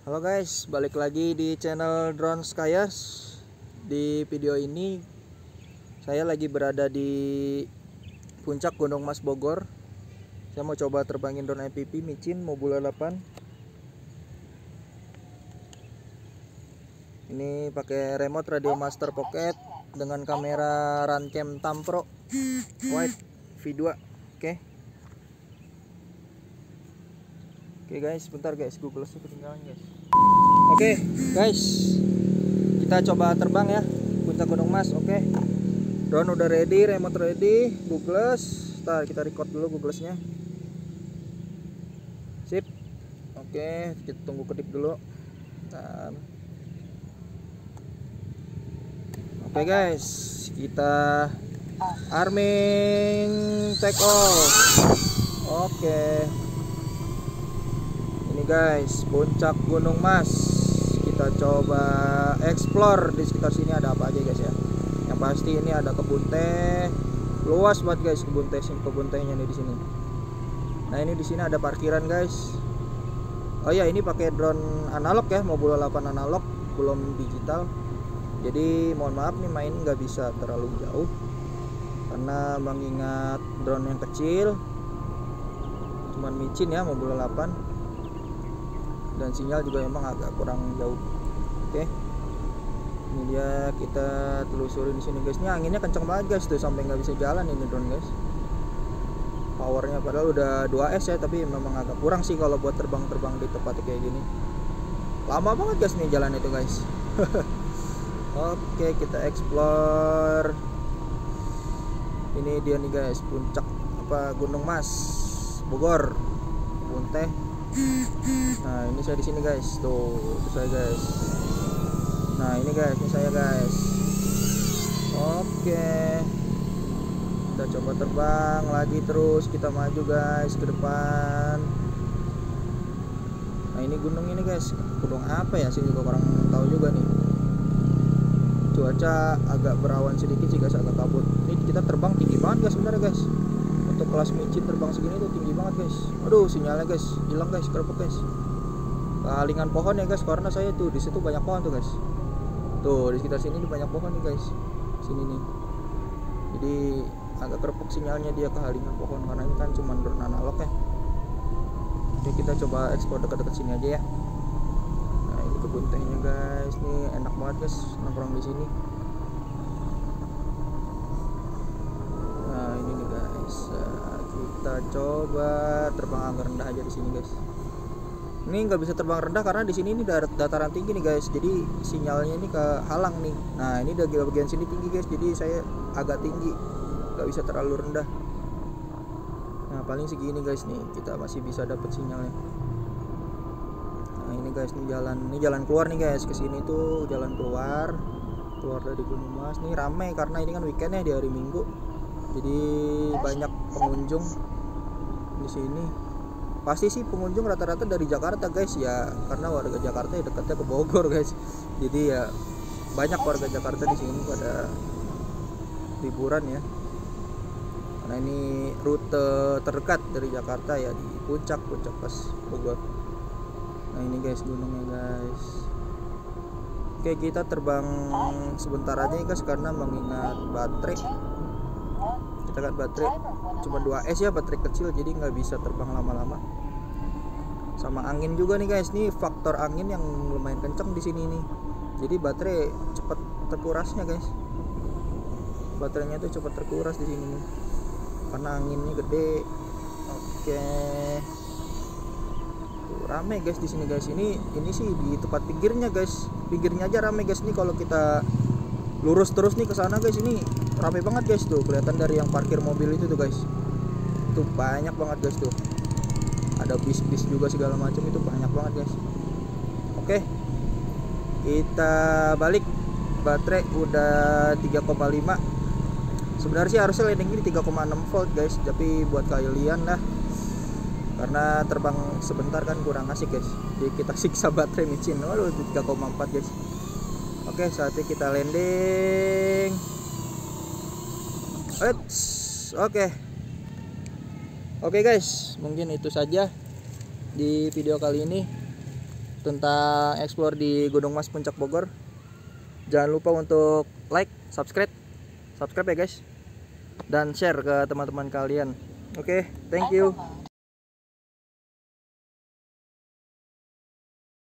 Halo guys, balik lagi di channel Drone Skyers. Di video ini saya lagi berada di puncak Gunung Mas Bogor. Saya mau coba terbangin drone FPV micin Mobula 8. Ini pakai remote Radio Master Pocket dengan kamera Runcam Tam Pro Wide V2. Oke guys, bentar guys, Google ketinggalan guys. Oke guys, kita coba terbang ya puncak Gunung Mas. Oke, drone udah ready, remote ready, Googless. Ntar kita record dulu Googlessnya. Sip. Oke, kita tunggu kedip dulu. Oke guys, kita arming take off. Oke. Ini guys, puncak Gunung Mas. Kita coba explore di sekitar sini ada apa aja guys ya. Yang pasti ini ada kebun teh. Luas banget guys kebun tehnya nih di sini. Nah, ini di sini ada parkiran guys. Oh ya, ini pakai drone analog ya, Mobula 8 analog, belum digital. Jadi mohon maaf nih main nggak bisa terlalu jauh karena mengingat drone yang kecil, cuman micin ya Mobula 8. Dan sinyal juga memang agak kurang jauh. Oke, ini dia, kita telusuri di sini guys. Ini anginnya kenceng banget guys tuh, sampai nggak bisa jalan ini drone guys. Powernya padahal udah 2S ya, tapi memang agak kurang sih kalau buat terbang-terbang di tempat kayak gini. Lama banget guys nih jalan itu guys. Oke, kita explore. Ini dia nih guys, puncak Gunung Mas Bogor, kebun teh. Nah, ini saya di sini guys. Tuh, itu saya guys. Nah, ini guys, ini saya guys. Oke. Kita coba terbang lagi terus, kita maju guys ke depan. Nah, ini gunung ini guys. Gunung apa ya sih, juga kurang tahu juga nih. Cuaca agak berawan sedikit sih guys, agak kabut. Ini kita terbang tinggi banget guys sebenarnya guys. Untuk kelas micin terbang segini tuh tinggi banget guys. Aduh, sinyalnya guys hilang guys, kerepek guys. Kehalingan pohon ya guys, karena saya tuh di situ banyak pohon tuh guys. Tuh di sekitar sini banyak pohon nih guys. Sini nih. Jadi agak kerepek sinyalnya, dia kehalingan pohon karena ini kan cuma drone analog ya. Oke, kita coba ekspor dekat-dekat sini aja ya. Nah, ini kebun tehnya guys. Nih enak banget guys nongkrong di sini. Kita coba terbang agak rendah aja di sini guys. Ini nggak bisa terbang rendah karena di sini ini dataran tinggi nih guys. Jadi sinyalnya ini kehalang nih. Nah, ini bagian sini tinggi guys. Jadi saya agak tinggi, nggak bisa terlalu rendah. Nah, paling segini guys nih, kita masih bisa dapat sinyalnya. Nah, ini guys, ini jalan keluar nih guys. Ke sini tuh jalan keluar dari Gunung Mas. Nih ramai karena ini kan weekend ya, di hari Minggu. Jadi banyak pengunjung di sini. Pasti sih pengunjung rata-rata dari Jakarta guys ya, karena warga Jakarta ya dekatnya ke Bogor guys. Jadi ya banyak warga Jakarta di sini pada liburan ya. Karena ini rute terdekat dari Jakarta ya, di puncak pas Bogor. Nah, ini guys gunungnya guys. Oke, kita terbang sebentar aja guys karena mengingat baterai. Kita kan baterai cuma 2S ya, baterai kecil, jadi nggak bisa terbang lama-lama. Sama angin juga nih guys, nih faktor angin yang lumayan kenceng di sini nih. Jadi baterai cepat terkurasnya guys. Baterainya tuh cepat terkuras di sini nih, karena anginnya gede. Oke. Tuh, rame guys di sini guys. Ini sih di tempat pinggirnya guys. Pinggirnya aja rame guys nih. Kalau kita lurus terus nih ke sana guys, ini rame banget guys tuh, kelihatan dari yang parkir mobil itu tuh guys. Tuh banyak banget guys tuh. Ada bis-bis juga segala macam, itu banyak banget guys. Oke. Kita balik. Baterai udah 3,5. Sebenarnya sih harusnya landing ini 3,6 volt guys, tapi buat kalian lah. Karena terbang sebentar kan kurang asik guys. Jadi kita siksa baterai micin. Waduh, 3,4 guys. Oke, saatnya kita landing. Oke guys, mungkin itu saja di video kali ini. tentang explore di Gunung Mas Puncak Bogor. Jangan lupa untuk like, subscribe ya guys, dan share ke teman-teman kalian. Oke, thank you.